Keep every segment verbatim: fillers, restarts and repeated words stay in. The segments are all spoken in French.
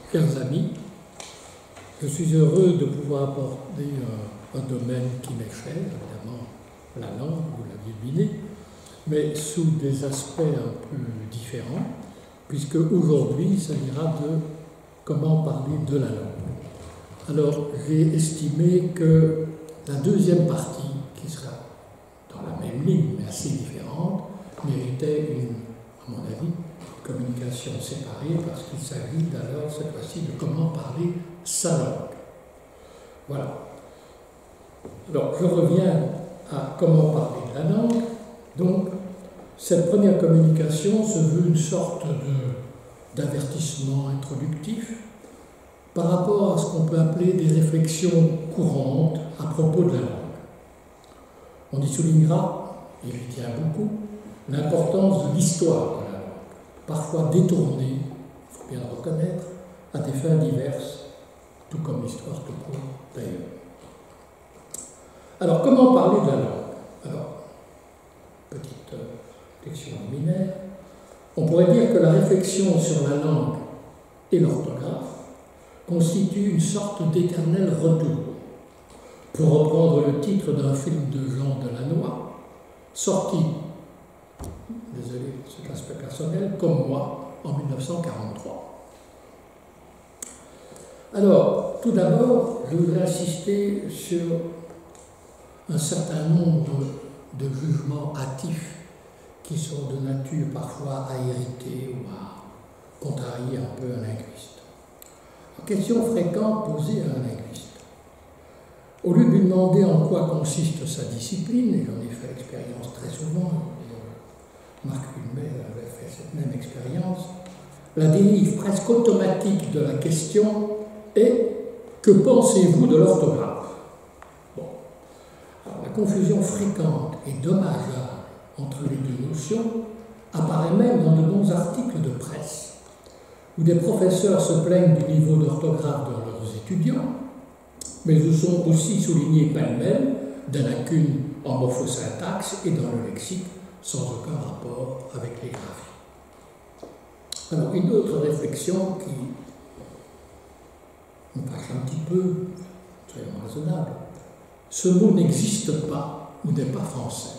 Chers amis, je suis heureux de pouvoir aborder un, un domaine qui m'est cher, évidemment la langue, vous l'aviez deviné, mais sous des aspects un peu différents, puisque aujourd'hui il s'agira de comment parler de la langue. Alors j'ai estimé que la deuxième partie, qui sera dans la même ligne mais assez différente, méritait une, à mon avis, communication séparée, parce qu'il s'agit alors cette fois-ci de comment parler sa langue. Voilà. Alors je reviens à comment parler de la langue. Donc cette première communication se veut une sorte de, d'avertissement introductif par rapport à ce qu'on peut appeler des réflexions courantes à propos de la langue. On y soulignera, et j'y tiens beaucoup, l'importance de l'histoire de la langue, parfois détournée, il faut bien le reconnaître, à des fins diverses, tout comme l'histoire tout court d'ailleurs. Alors, comment parler de la langue? Alors, petite euh, lection liminaire, on pourrait dire que la réflexion sur la langue et l'orthographe constitue une sorte d'éternel retour. Pour reprendre le titre d'un film de Jean Delannoy, sorti, désolé de cet aspect personnel, comme moi, en mille neuf cent quarante-trois. Alors, tout d'abord, je voudrais insister sur un certain nombre de jugements hâtifs qui sont de nature parfois à irriter ou à contrarier un peu un linguiste. Question fréquente posée à un linguiste. Au lieu de lui demander en quoi consiste sa discipline, et j'en ai fait l'expérience très souvent, Marc Hulmet avait fait cette même expérience, la dérive presque automatique de la question est « Que pensez-vous de l'orthographe ?» Bon. Alors, la confusion fréquente et dommageable entre les deux notions apparaît même dans de bons articles de presse, où des professeurs se plaignent du niveau d'orthographe de leurs étudiants, mais ils sont aussi soulignés pêle-mêle des lacunes en morphosyntaxe et dans le lexique, sans aucun rapport avec les graphies. Alors, une autre réflexion qui me fâche un petit peu, soyons raisonnables, ce mot n'existe pas ou n'est pas français.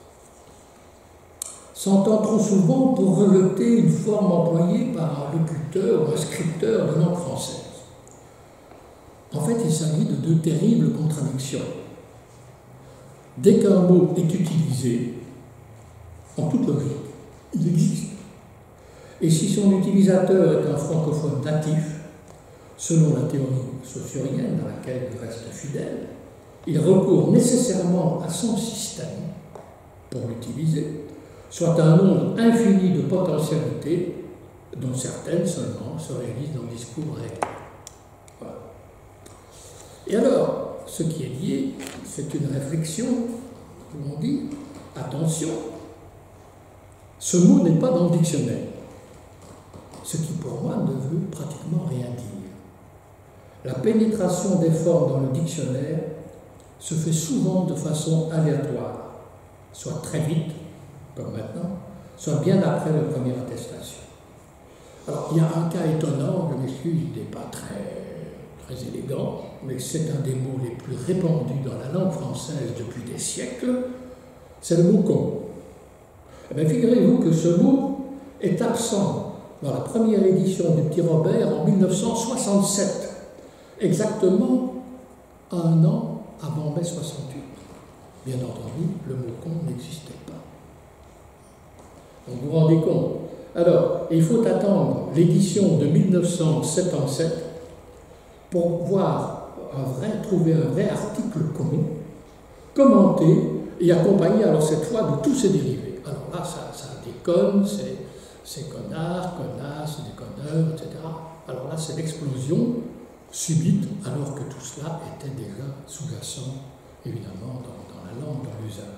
S'entend trop souvent pour rejeter une forme employée par un locuteur ou un scripteur de langue française. En fait, il s'agit de deux terribles contradictions. Dès qu'un mot est utilisé, en toute logique, il existe. Et si son utilisateur est un francophone natif, selon la théorie saussurienne à laquelle il reste fidèle, il recourt nécessairement à son système pour l'utiliser, soit un nombre infini de potentialités, dont certaines seulement se réalisent dans le discours réel. Voilà. Et alors, ce qui est lié, c'est une réflexion où on dit, attention, ce mot n'est pas dans le dictionnaire, ce qui pour moi ne veut pratiquement rien dire. La pénétration des formes dans le dictionnaire se fait souvent de façon aléatoire, soit très vite, comme maintenant, soit bien après la première attestation. Alors, il y a un cas étonnant, je m'excuse, il n'est pas très, très élégant, mais c'est un des mots les plus répandus dans la langue française depuis des siècles, c'est le mot con. Eh bien, figurez-vous que ce mot est absent dans la première édition du Petit Robert en mille neuf cent soixante-sept, exactement un an avant mai soixante-huit. Bien entendu, le mot con n'existait pas. Donc vous vous rendez compte. Alors, il faut attendre l'édition de mille neuf cent soixante-dix-sept pour voir un vrai, trouver un vrai article commun, commenté et accompagné alors cette fois de tous ses dérivés. Alors là, ça, ça déconne, c'est connard, connasse, déconneur, et cetera. Alors là, c'est l'explosion subite, alors que tout cela était déjà sous-jacent, évidemment, dans, dans la langue, dans l'usage.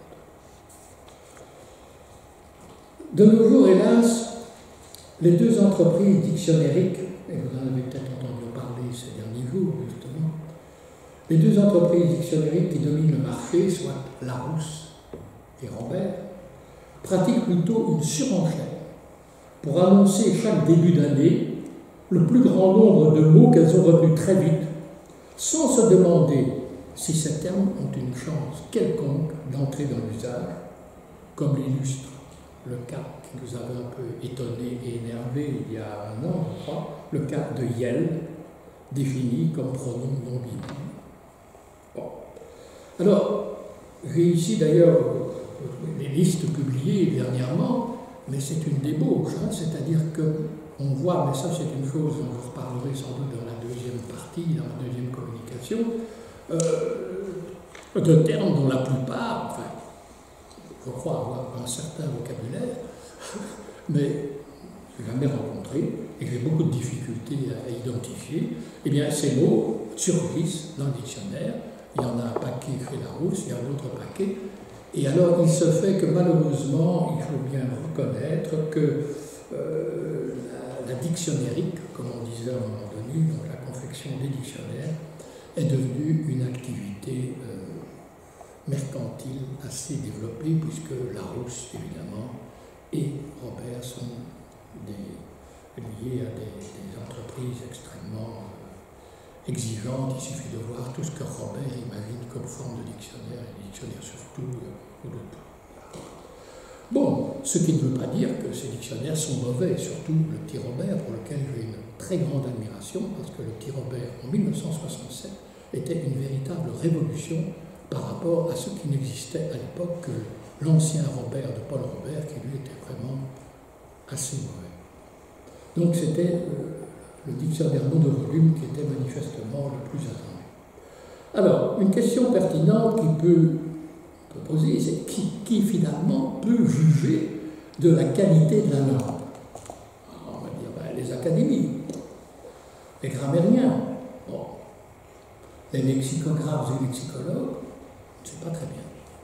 De nos jours, hélas, les deux entreprises dictionnériques, et vous en avez peut-être entendu parler ces derniers jours, justement, les deux entreprises dictionnériques qui dominent le marché, soit Larousse et Rambert, pratiquent plutôt une surenchère pour annoncer chaque début d'année le plus grand nombre de mots qu'elles ont retenus très vite, sans se demander si ces termes ont une chance quelconque d'entrer dans l'usage, comme l'illustre le cas qui nous avait un peu étonné et énervé il y a un an, je crois, le cas de Yel, défini comme pronom non binaire. Bon. Alors, j'ai ici d'ailleurs les listes publiées dernièrement, mais c'est une débauche, hein, c'est-à-dire qu'on voit, mais ça c'est une chose dont je reparlerai sans doute dans la deuxième partie, dans la deuxième communication, euh, de termes dont la plupart, enfin, je crois avoir un certain vocabulaire, mais je n'ai jamais rencontré et j'ai beaucoup de difficultés à identifier, eh bien ces mots surgissent dans le dictionnaire. Il y en a un paquet chez Larousse, il y a un autre paquet. Et alors il se fait que malheureusement, il faut bien reconnaître que euh, la, la dictionnérique, comme on disait à un moment donné, donc la confection des dictionnaires, est devenue une activité euh, mercantile assez développée, puisque Larousse, évidemment, et Robert sont des, liés à des, des entreprises extrêmement euh, exigeantes. Il suffit de voir tout ce que Robert imagine comme forme de dictionnaire, et des dictionnaires surtout, euh, ou d'autres. Bon, ce qui ne veut pas dire que ces dictionnaires sont mauvais, surtout le petit Robert, pour lequel j'ai une très grande admiration, parce que le petit Robert, en mille neuf cent soixante-sept, était une véritable révolution par rapport à ce qui n'existait à l'époque que l'ancien Robert de Paul Robert, qui lui était vraiment assez mauvais. Donc c'était euh, le dictionnaire nom de volume qui était manifestement le plus attendu. Alors, une question pertinente qui peut, peut poser, c'est qui, qui finalement peut juger de la qualité de la langue? Alors, on va dire ben, les académies, les grammairiens, bon, les lexicographes et lexicologues, c'est pas très bien.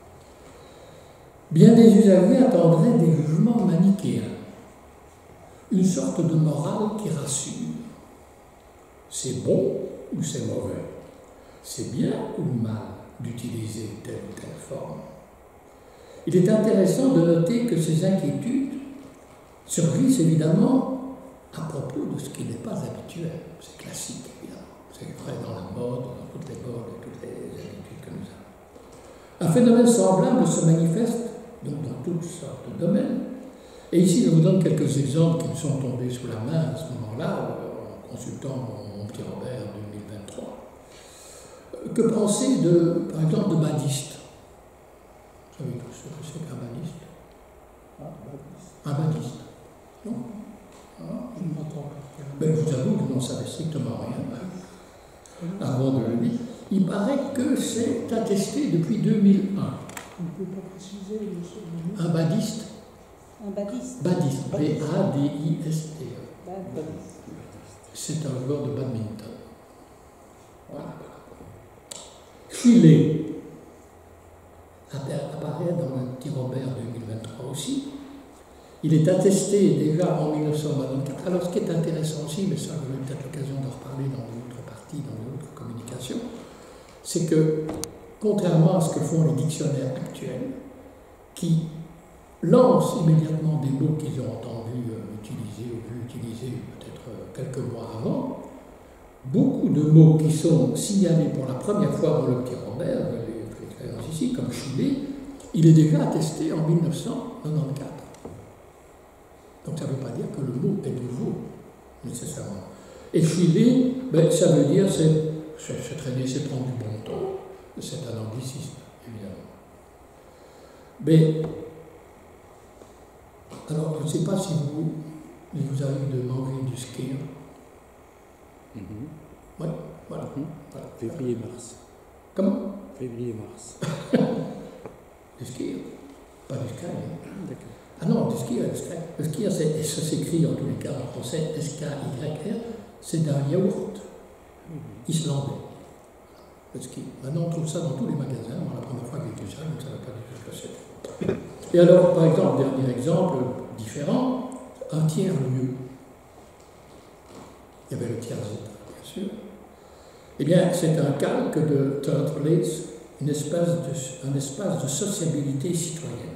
Bien des usagers attendraient des jugements manichéens, une sorte de morale qui rassure. C'est bon ou c'est mauvais? C'est bien ou mal d'utiliser telle ou telle forme? Il est intéressant de noter que ces inquiétudes surgissent évidemment à propos de ce qui n'est pas habituel. C'est classique, évidemment. C'est vrai dans la mode, dans toutes les modes et toutes les habitudes que nous avons. Un phénomène semblable se manifeste donc dans toutes sortes de domaines. Et ici, je vous donne quelques exemples qui me sont tombés sous la main à ce moment-là, en consultant mon, mon petit Robert deux mille vingt-trois. Que penser, de, par exemple, de badiste? Vous savez tous ce que c'est qu'un badiste? Un badiste. Non? Ah, je ne m'entends pas. Ben, je vous avoue que vous n'en savez strictement rien. Avant de le dire, il paraît que c'est attesté depuis deux mille un. On ne peut pas préciser le Un badiste? Un badiste. Badiste, B A D I S T E. C'est un joueur de badminton. Voilà. Filet apparaît dans le petit Robert deux mille vingt-trois aussi. Il est attesté déjà en mille neuf cent vingt-quatre. Alors, ce qui est intéressant aussi, mais ça, j'aurai peut-être l'occasion d'en reparler dans une autre partie, dans une autre communication, c'est que, contrairement à ce que font les dictionnaires actuels, qui lancent immédiatement des mots qu'ils ont entendus euh, utiliser ou vus utiliser peut-être euh, quelques mois avant, beaucoup de mots qui sont signalés pour la première fois dans le petit Robert, l'expérience ici, comme Chile, il est déjà attesté en mille neuf cent quatre-vingt-quatorze. Donc ça ne veut pas dire que le mot est nouveau, nécessairement. Et Chile, ben, ça veut dire c'est traîner, c'est prendre du bon temps. C'est un anglicisme, évidemment. Mais, alors, je ne sais pas si vous, il vous arrive de manger du skyr. Mm-hmm. Oui, voilà. Mm-hmm. voilà. Février-mars. Comment? Février-mars. Du skyr, pas du sky. Hein. D'accord. Ah non, du skyr, le skyr. Le skyr, ça s'écrit en tous les cas en français, S K Y R, c'est d'un yaourt mm-hmm. islandais. Le ski. Maintenant, on trouve ça dans tous les magasins. Moi, la première fois que j'ai vu ça, je ne savais pas du tout ce que c'était. Et alors, par exemple, dernier exemple différent, un tiers-lieu. Il y avait le tiers-état, bien sûr. Eh bien, c'est un calque de third place, une espèce de, un espace de sociabilité citoyenne.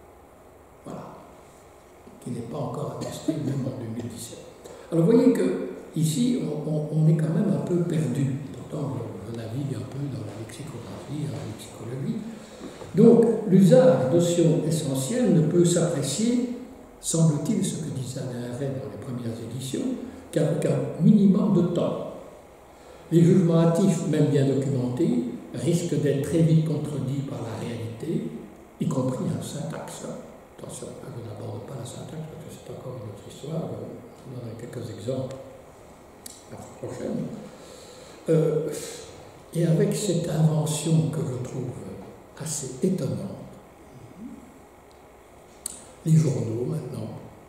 Voilà. Qui n'est pas encore attesté, même en deux mille dix-sept. Alors, vous voyez que ici, on, on, on est quand même un peu perdu. Pourtant, je, je navigue un peu dans la lexicographie, dans la lexicologie. Donc, l'usage de notions essentielles ne peut s'apprécier, semble-t-il, ce que disait Alain Arendt dans les premières éditions, qu'avec un minimum de temps. Les jugements hâtifs, même bien documentés, risquent d'être très vite contredits par la réalité, y compris un syntaxe. Attention, je n'aborde pas la syntaxe parce que c'est encore une autre histoire, je donnerai quelques exemples la fois prochaine. Euh, et avec cette invention que je trouve assez étonnante, les journaux maintenant,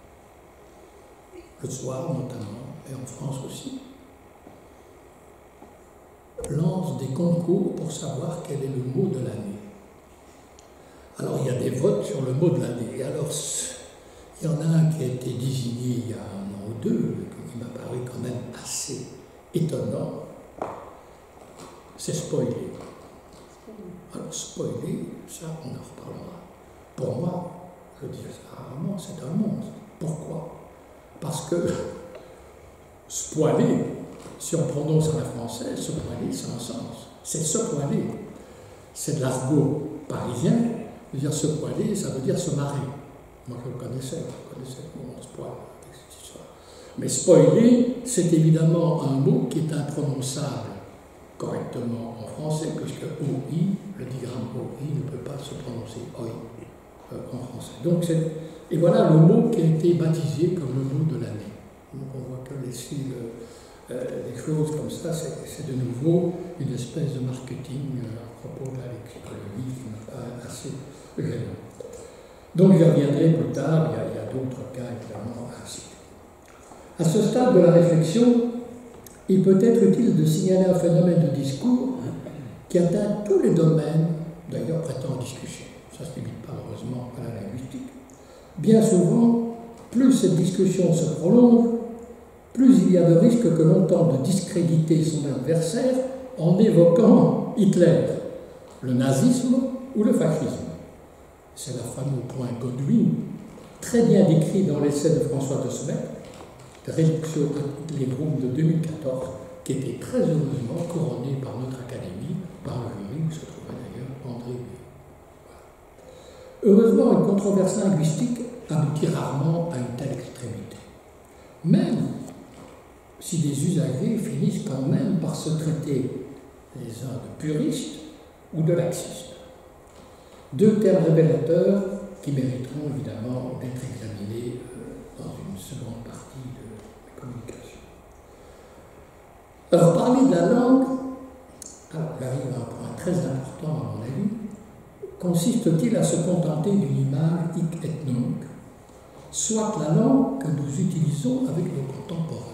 le soir notamment, et en France aussi, lancent des concours pour savoir quel est le mot de l'année. Alors il y a des votes sur le mot de l'année. Et alors il y en a un qui a été désigné il y a un an ou deux, qui m'a paru quand même assez étonnant. C'est spoiler. Alors spoiler, ça on en reparlera. Pour moi, je dis ça rarement, c'est un monstre. Pourquoi? Parce que spoiler, si on prononce à la française, se poiler, c'est un sens. C'est se poiler. C'est de l'argot parisien. Je veux dire, se poiler, ça veut dire se marrer. Moi, je le connaissais, je connaissais comment on se poile avec cette histoire. Mais spoiler, c'est évidemment un mot qui est imprononçable correctement en français, puisque O I, le digramme O I, ne peut pas se prononcer O I euh, en français. Donc, et voilà le mot qui a été baptisé comme le mot de l'année. Donc, on voit que les sigles. Euh, des choses comme ça, c'est de nouveau une espèce de marketing euh, à propos de la lexicologie qui me paraît assez gênant. Donc j'y reviendrai plus tard, il y a, il y a d'autres cas évidemment à citer. À ce stade de la réflexion, il peut être utile de signaler un phénomène de discours qui atteint tous les domaines, d'ailleurs prêtant à discussion. Ça ne se limite pas heureusement à la linguistique. Bien souvent, plus cette discussion se prolonge, plus il y a de risques que l'on tente de discréditer son adversaire en évoquant Hitler, le nazisme ou le fascisme. C'est le fameux point Godwin, très bien décrit dans l'essai de François de Smet, Réduction les groupes de deux mille quatorze, qui était très heureusement couronné par notre Académie, par le jury où se trouvait d'ailleurs André. Heureusement, une controverse linguistique aboutit rarement à une telle extrémité. Même si des usagers finissent quand même par se traiter les uns de puristes ou de laxistes. Deux termes révélateurs qui mériteront évidemment d'être examinés dans une seconde partie de la communication. Alors, parler de la langue, alors j'arrive à un point très important à mon avis, consiste-t-il à se contenter d'une image hic et nunc, soit la langue que nous utilisons avec nos contemporains.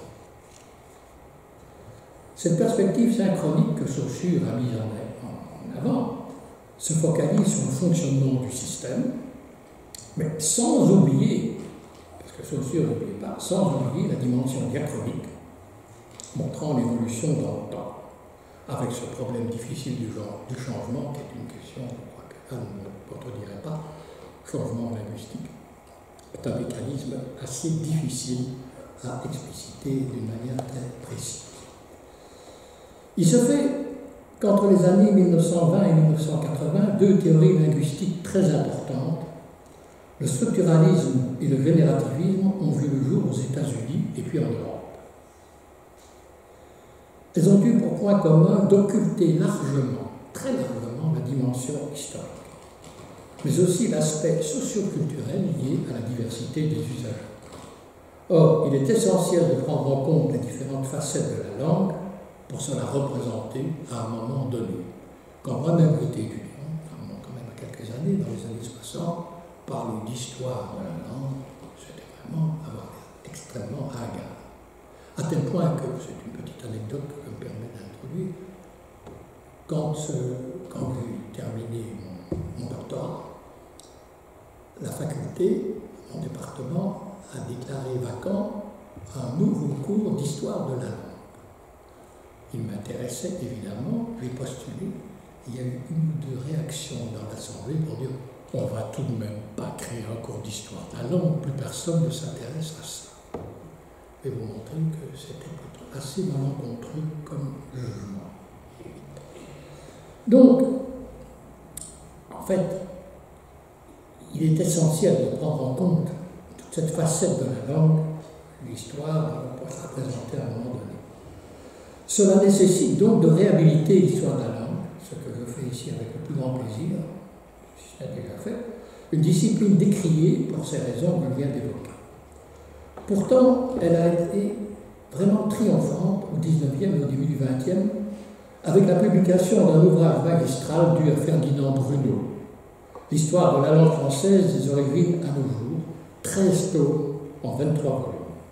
Cette perspective synchronique que Saussure a mise en avant se focalise sur le fonctionnement du système, mais sans oublier, parce que Saussure n'oublie pas, sans oublier la dimension diachronique, montrant l'évolution dans le temps, avec ce problème difficile du, genre, du changement, qui est une question, je crois qu'Anne ne contredirait pas, changement linguistique, est un mécanisme assez difficile à expliciter d'une manière très précise. Il se fait qu'entre les années mille neuf cent vingt et mille neuf cent quatre-vingts, deux théories linguistiques très importantes, le structuralisme et le générativisme, ont vu le jour aux États-Unis et puis en Europe. Elles ont eu pour point commun d'occulter largement, très largement, la dimension historique, mais aussi l'aspect socio-culturel lié à la diversité des usagers. Or, il est essentiel de prendre en compte les différentes facettes de la langue pour se la représenter à un moment donné. Quand moi-même j'étais étudiant, ça remonte quand même à quelques années, dans les années soixante, parler d'histoire de la langue, c'était vraiment avoir extrêmement hagard. À tel point que, c'est une petite anecdote que je me permets d'introduire, quand, euh, quand j'ai terminé mon, mon doctorat, la faculté, mon département, a déclaré vacant un nouveau cours d'histoire de la langue. Il m'intéressait évidemment, j'ai postulé. Il y a eu une ou deux réactions dans l'Assemblée pour dire on ne va tout de même pas créer un cours d'histoire de la langue, plus personne ne s'intéresse à ça. vais vous montrer que c'était assez malencontreux comme jugement. Donc, en fait, il est essentiel de prendre en compte toute cette facette de la langue, l'histoire, pour se représenter à un moment donné. Cela nécessite donc de réhabiliter l'histoire de la langue, ce que je fais ici avec le plus grand plaisir, si ce n'est déjà fait, une discipline décriée pour ces raisons que je viens d'évoquer. Pourtant, elle a été vraiment triomphante au dix-neuvième et au début du vingtième, avec la publication d'un ouvrage magistral dû à Ferdinand Bruno, l'histoire de la langue française des origines à nos jours, treize tomes en vingt-trois volumes.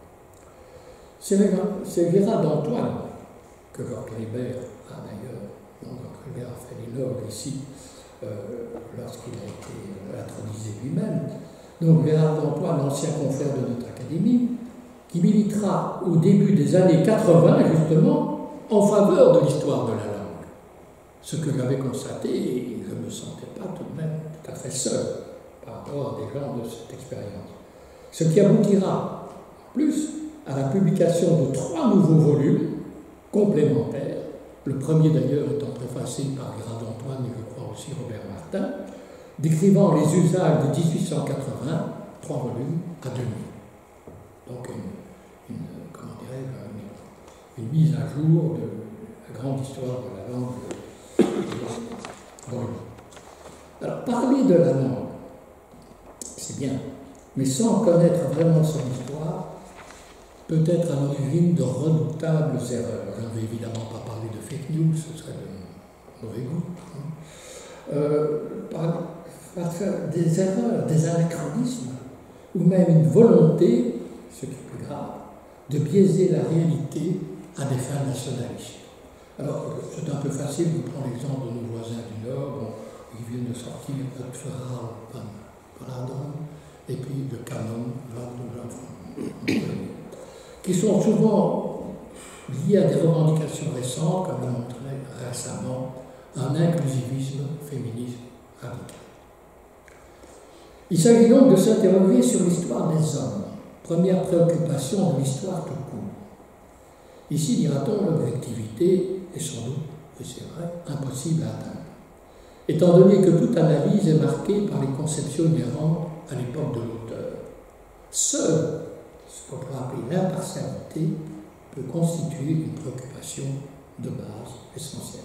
C'est Gérard d'Antoine, que Georges Ribert a d'ailleurs, Georges Ribert a fait l'éloge ici, euh, lorsqu'il a été intronisé lui-même. Donc Gérard d'Antoine, ancien confrère de notre académie, qui militera au début des années quatre-vingts, justement, en faveur de l'histoire de la langue. Ce que j'avais constaté, et je ne me sentais pas tout de même tout à fait seul par rapport à des gens de cette expérience. Ce qui aboutira, en plus, à la publication de trois nouveaux volumes complémentaires, le premier d'ailleurs étant préfacé par Gérard d'Antoine et je crois aussi Robert Martin, décrivant les usages de dix-huit cent quatre-vingts, trois volumes à demi. Donc une, une, comment dirais-je, une, une mise à jour de la grande histoire de la langue. Bon. Alors, parler de la langue, c'est bien, mais sans connaître vraiment son histoire, peut être à l'origine de redoutables erreurs. Je ne vais évidemment pas parler de fake news, ce serait de mauvais goût. Hein. Euh, par, par des erreurs, des anachronismes, ou même une volonté, ce qui est plus grave, de biaiser la réalité à des fins nationalistes. Alors, c'est un peu facile, je prends l'exemple de nos voisins du Nord, bon, ils viennent de sortir Oxford van Adon, et puis de Canon, qui sont souvent liés à des revendications récentes, comme l'a montré récemment un inclusivisme féminisme radical. Il s'agit donc de s'interroger sur l'histoire des hommes, première préoccupation de l'histoire tout court. Ici, dira-t-on, l'objectivité est sans doute, et c'est vrai, impossible à atteindre, étant donné que toute analyse est marquée par les conceptions inhérentes à l'époque de l'auteur. Seul ce qu'on pourrait appeler l'impartialité peut constituer une préoccupation de base essentielle.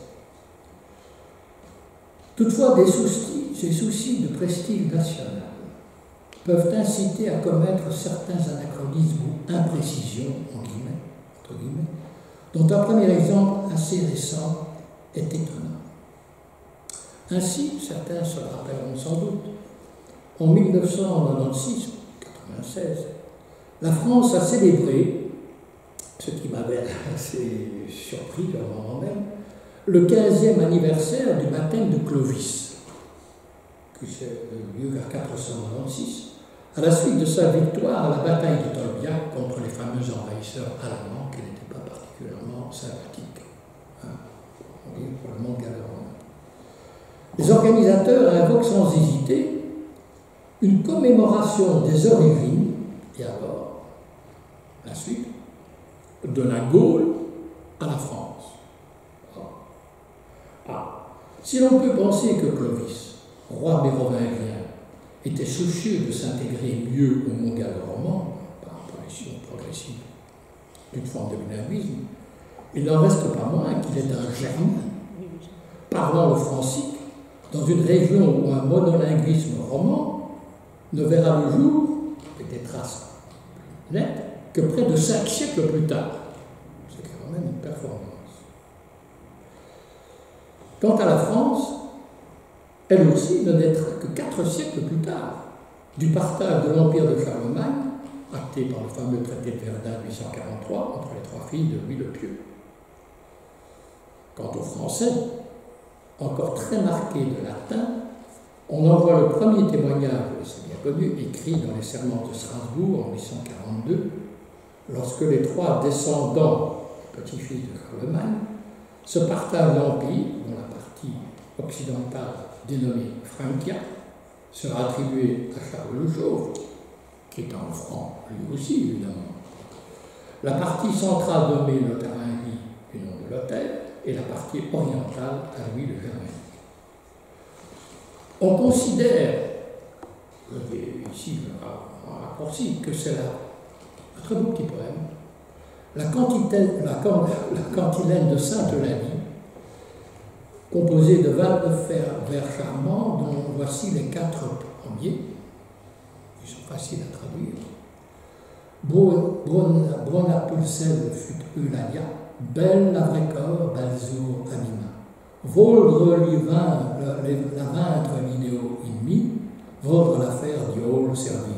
Toutefois, des soucis, ces soucis de prestige national peuvent inciter à commettre certains anachronismes ou imprécisions, en guillemets, entre guillemets, dont un premier exemple assez récent est étonnant. Ainsi, certains se rappelleront sans doute, en mille neuf cent quatre-vingt-seize, quatre-vingt-seize, la France a célébré, ce qui m'avait assez surpris au moment même, le quinzième anniversaire du baptême de Clovis, qui s'est eu lieu vers quatre cent quatre-vingt-seize, à la suite de sa victoire à la bataille de Tolbiac contre les fameux envahisseurs allemands qui n'étaient pas particulièrement sympathiques, hein, on dit pour le monde gallo-romain. Les organisateurs invoquent sans hésiter une commémoration des origines, et alors, la suite, de la Gaule à la France. Ah. Si l'on peut penser que Clovis, roi mérovingien, était soucieux de s'intégrer mieux au monde gallo-roman, par apparition progressive d'une forme de bilinguisme, il n'en reste pas moins qu'il est un germain, parlant le francique, dans une région où un monolinguisme roman ne verra le jour, avec des traces nettes, que près de cinq siècles plus tard. C'est quand même une performance. Quant à la France, elle aussi ne naîtra que quatre siècles plus tard, du partage de l'Empire de Charlemagne, acté par le fameux traité de Verdun de huit cent quarante-trois entre les trois filles de Louis le Pieux. Quant aux Français, encore très marqués de latin, on en voit le premier témoignage, c'est bien connu, écrit dans les Serments de Strasbourg en huit cent quarante-deux, lorsque les trois descendants, petits-fils de Charlemagne, se partagent l'Empire, dont la partie occidentale dénommée Francia sera attribuée à Charles le Chauve, qui est un franc lui aussi évidemment. La partie centrale nommée le Tarangui du nom de l'hôtel et la partie orientale à Louis le Germanique. On considère, je vais ici en raccourci, que c'est un très beau petit poème, la, cantilène, la, la cantilène de Sainte-Eulalie, composée de vingt-neuf vers charmants, dont voici les quatre premiers, qui sont faciles à traduire. Brona pulsel fut Eulalia, belle la vraie corps, balzour anima. Voldre lui vint la vaincre l'idéo inmi, voldre l'affaire diol servir.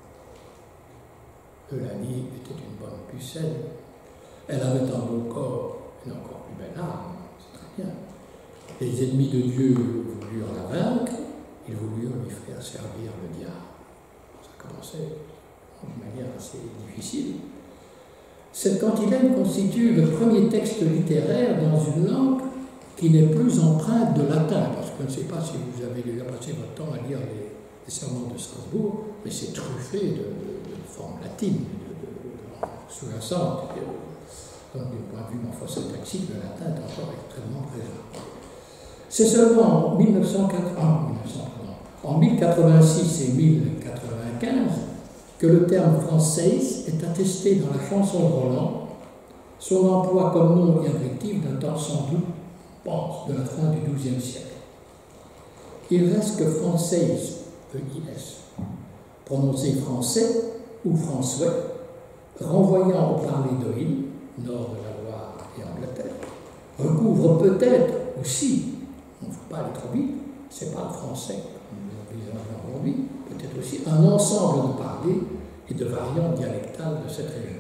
Eulalie était une bonne pucelle. Elle avait un beau corps, une encore plus belle âme, c'est très bien. Les ennemis de Dieu voulurent la vaincre, ils voulurent lui faire servir le diable. Ça commençait d'une manière assez difficile. Cette cantilène constitue le premier texte littéraire dans une langue qui n'est plus empreinte de latin, parce que je ne sais pas si vous avez déjà passé votre temps à lire les, les sermons de Strasbourg, mais c'est truffé de, de, de formes latines, de, de, de, sous-jacentes. Donc, du point de vue morphosyntaxique, le latin est encore extrêmement présent. C'est seulement en, mille neuf cent quatre-vingt-six et mille quatre-vingt-quinze que le terme français est attesté dans la chanson de Roland, son emploi comme nom et adjectif datant sans doute, pense, de la fin du douzième siècle. Il reste que française, E I S, prononcé français ou François, renvoyant au parler d'Oïl, nord de la Loire et Angleterre, recouvre peut-être aussi, on ne faut pas aller trop vite, c'est pas le français comme nous le visons aujourd'hui, peut-être aussi un ensemble de parlers et de variantes dialectales de cette région.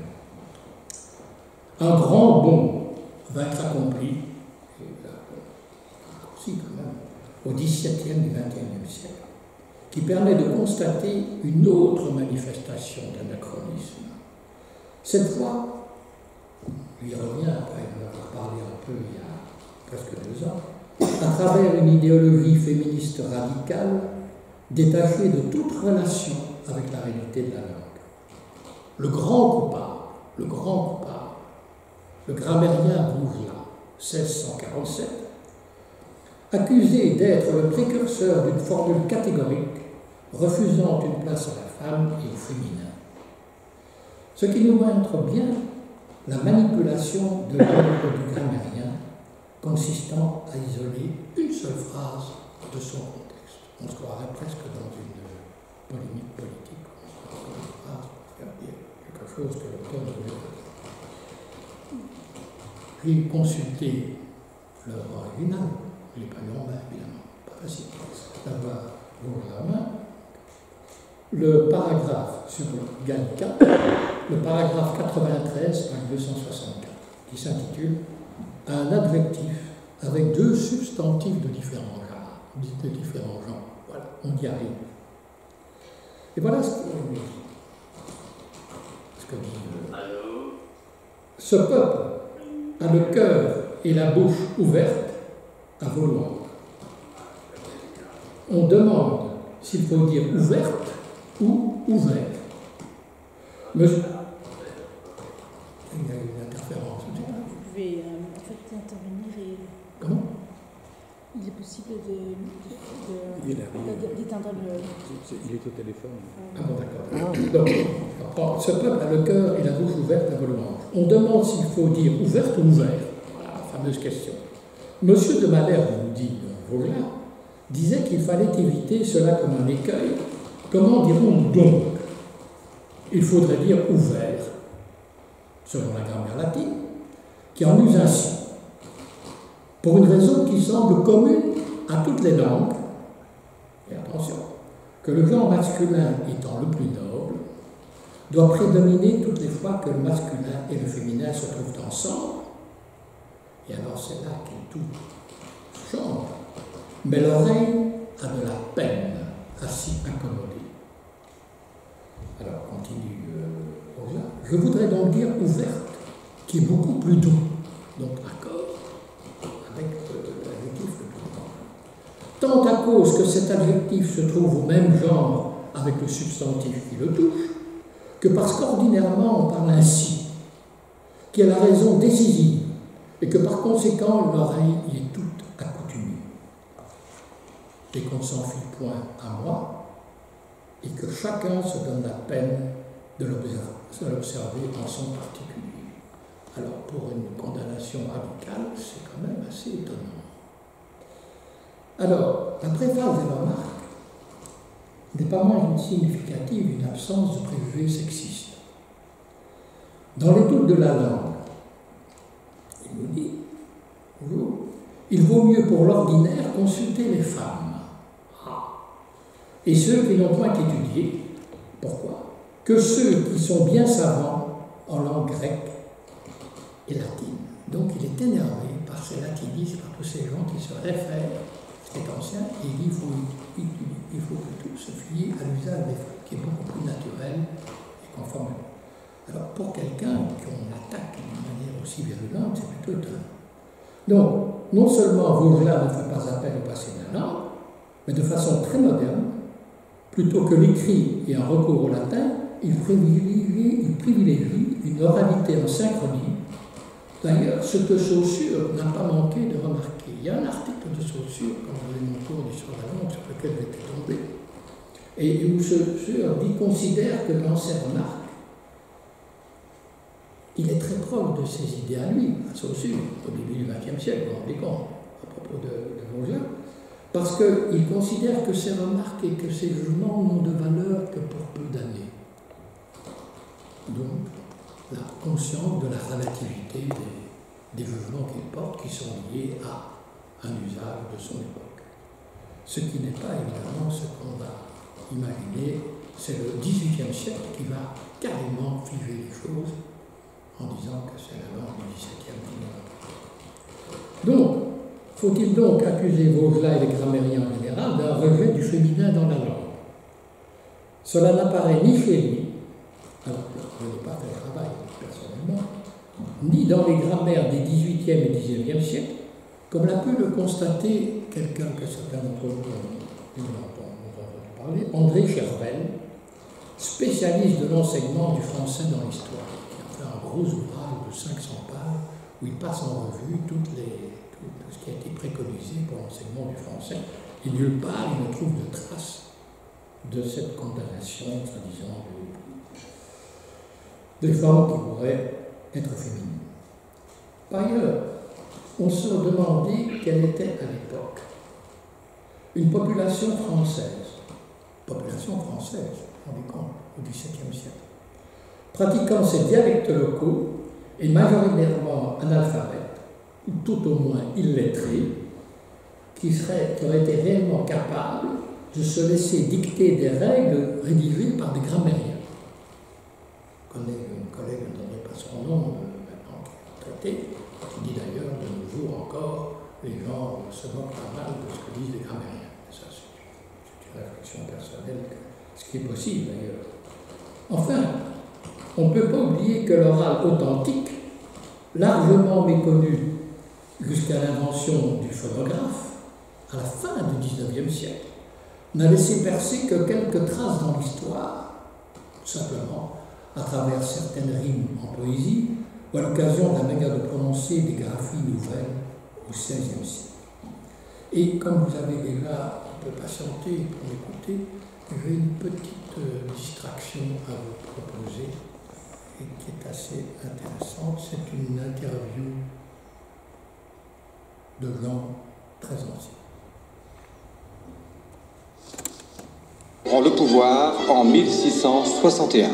Un grand bond va être accompli, et là, aussi quand même, au dix-septième et vingt-et-unième siècle, qui permet de constater une autre manifestation d'anachronisme. Cette fois, lui revient après nous avoir parlé un peu il y a presque deux ans, à travers une idéologie féministe radicale détachée de toute relation avec la réalité de la langue. Le grand coupable, le grand coupable, le grammairien Bourgelat, seize cent quarante-sept, accusé d'être le précurseur d'une formule catégorique refusant une place à la femme et au féminin. Ce qui nous montre bien la manipulation de l'œuvre du grammairien consistant à isoler une seule phrase de son contexte. On se croirait presque dans une polémique politique. On se croirait une phrase pour faire dire quelque chose que l'auteur ne voulait pas dire. J'ai consulté l'œuvre originale, je ne l'ai pas lu en main, évidemment, pas facile d'avoir l'œuvre à la main. Le paragraphe sur Gallica, le paragraphe quatre-vingt-treize, page deux cent soixante-quatre, qui s'intitule « Un adjectif avec deux substantifs de différents genres. De différents genres. » Voilà, on y arrive. Et voilà ce que, ce que dit le... Ce peuple a le cœur et la bouche ouvertes à vouloir. On demande s'il faut dire ouverte ou ouvert. Monsieur... Il y a une interférence. Vous pouvez euh, en fait intervenir et... Comment? Il est possible de, Il arrive. d'éteindre le... Il est au téléphone. Ah bon, d'accord. Donc, ce peuple a le cœur et la bouche ouverte à vouloir. On demande s'il faut dire ouverte ou ouvert. Voilà la fameuse question. Monsieur de Malherbe, nous dit Vaughan, disait qu'il fallait éviter cela comme un écueil. Comment dirons-nous donc? Il faudrait dire ouvert, selon la grammaire latine, qui en use ainsi, pour une raison qui semble commune à toutes les langues, et attention, que le genre masculin étant le plus noble, doit prédominer toutes les fois que le masculin et le féminin se trouvent ensemble, et alors c'est là que tout change, mais l'oreille a de la peine à s'y accommoder. Alors, continue euh, Rosa. Je voudrais donc dire ouverte, qui est beaucoup plus doux. Donc, accord avec euh, l'adjectif le plus doux. Tant à cause que cet adjectif se trouve au même genre avec le substantif qui le touche, que parce qu'ordinairement on parle ainsi, qui est la raison décisive, et que par conséquent l'oreille y est toute accoutumée, et qu'on s'en fie point à moi, et que chacun se donne la peine de l'observer en son particulier. Alors pour une condamnation radicale, c'est quand même assez étonnant. Alors, la préface des remarques n'est pas moins significative d'une absence de préjugés sexistes. Dans l'étude de la langue, il nous dit, bonjour, il vaut mieux pour l'ordinaire consulter les femmes. Ah. Et ceux qui n'ont point étudié, pourquoi? Que ceux qui sont bien savants en langue grecque et latine. Donc il est énervé par ces latinistes, par tous ces gens qui se réfèrent, ce qui est ancien, et il dit qu'il faut, il, il faut que tout se fie à l'usage des femmes, qui est beaucoup plus naturel et conforme. Alors pour quelqu'un qu'on attaque d'une manière aussi virulente, c'est plutôt étonnant. Donc, non seulement Vaugelas ne fait pas appel au passé de la langue, mais de façon très moderne, plutôt que l'écrit et un recours au latin, il privilégie, il privilégie une oralité en synchronie. D'ailleurs, ce que Saussure n'a pas manqué de remarquer. Il y a un article de Saussure, quand je l'ai mon cours d'histoire de la langue, sur lequel j'étais tombé, et où Saussure dit, considère que dans ses remarques, il est très proche de ses idées à lui, à Saussure, au début du vingtième siècle, vous vous rendez compte, à propos de, de Vaugelas, parce qu'il considère que ses remarques et que ses jugements n'ont de valeur que pour peu d'années. Donc, la conscience de la relativité des, des jugements qu'il porte, qui sont liés à un usage de son époque. Ce qui n'est pas évidemment ce qu'on va imaginer, c'est le dix-huitième siècle qui va carrément figer les choses en disant que c'est la langue du dix-septième siècle. Donc, faut-il donc accuser Vaugelas et les grammairiens en général d'un rejet du féminin dans la langue? Cela n'apparaît ni chez lui, alors je n'ai pas fait le travail personnellement, ni dans les grammaires des dix-huitième et dix-neuvième siècles, comme l'a pu le constater quelqu'un que certains d'entre vous ont entendu parler, André Chervel, spécialiste de l'enseignement du français dans l'histoire, qui a fait un gros ouvrage de cinq cents pages où il passe en revue toutes les, tout, tout ce qui a été préconisé pour l'enseignement du français. Et nulle part il ne trouve de traces de cette condamnation, soi-disant, des formes qui pourraient être féminines. Par ailleurs, on se demandait quelle était à l'époque une population française, population française, on est compte, au dix-septième siècle, pratiquant ces dialectes locaux et majoritairement analphabètes, ou tout au moins illettrés, qui, seraient, qui auraient été réellement capables de se laisser dicter des règles rédigées par des grammairiens. Je connais une collègue, je ne donnerai pas son nom, maintenant qui est retraitée, qui dit d'ailleurs de nos jours encore, les gens se moquent pas mal de ce que disent les grammairiens. Ça, c'est une réflexion personnelle, ce qui est possible d'ailleurs. Enfin, on ne peut pas oublier que l'oral authentique, largement méconnu jusqu'à l'invention du phonographe, à la fin du dix-neuvième siècle, n'a laissé percer que quelques traces dans l'histoire, simplement à travers certaines rimes en poésie, ou à l'occasion de la manière de prononcer des graphies nouvelles au seizième siècle. Et comme vous avez déjà un peu patienté pour m'écouter, j'ai une petite euh, distraction à vous proposer et qui est assez intéressante. C'est une interview de gens très anciens. Prend le pouvoir en mille six cent soixante et un.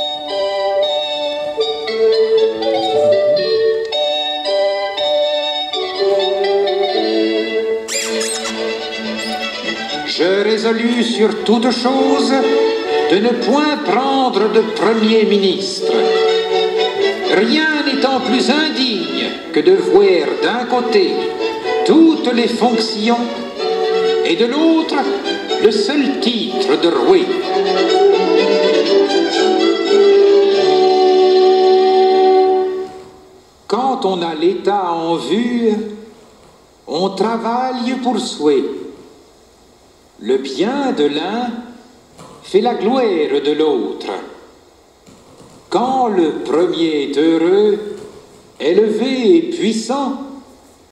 Je résolus sur toute chose de ne point prendre de Premier ministre, rien n'étant plus indigne que de vouer d'un côté toutes les fonctions et de l'autre le seul titre de roi. Quand on a l'État en vue, on travaille pour souhait. Le bien de l'un fait la gloire de l'autre. Quand le premier est heureux, élevé et puissant,